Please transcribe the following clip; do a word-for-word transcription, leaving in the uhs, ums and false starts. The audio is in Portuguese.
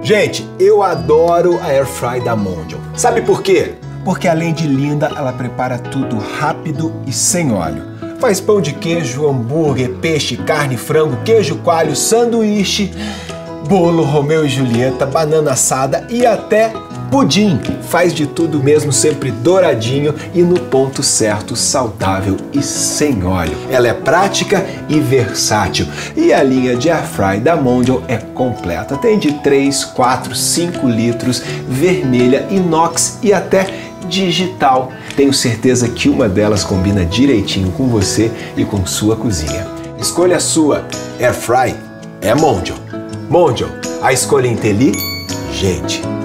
Gente, eu adoro a Air Fry da Mondial. Sabe por quê? Porque além de linda, ela prepara tudo rápido e sem óleo. Faz pão de queijo, hambúrguer, peixe, carne, frango, queijo coalho, sanduíche, bolo, Romeu e Julieta, banana assada e até pudim. Faz de tudo mesmo, sempre douradinho e no ponto certo, saudável e sem óleo. Ela é prática e versátil. E a linha de Air Fry da Mondial é completa. Tem de três, quatro, cinco litros, vermelha, inox e até digital. Tenho certeza que uma delas combina direitinho com você e com sua cozinha. Escolha a sua. Air Fry é Mondial. Mondial, a escolha inteligente.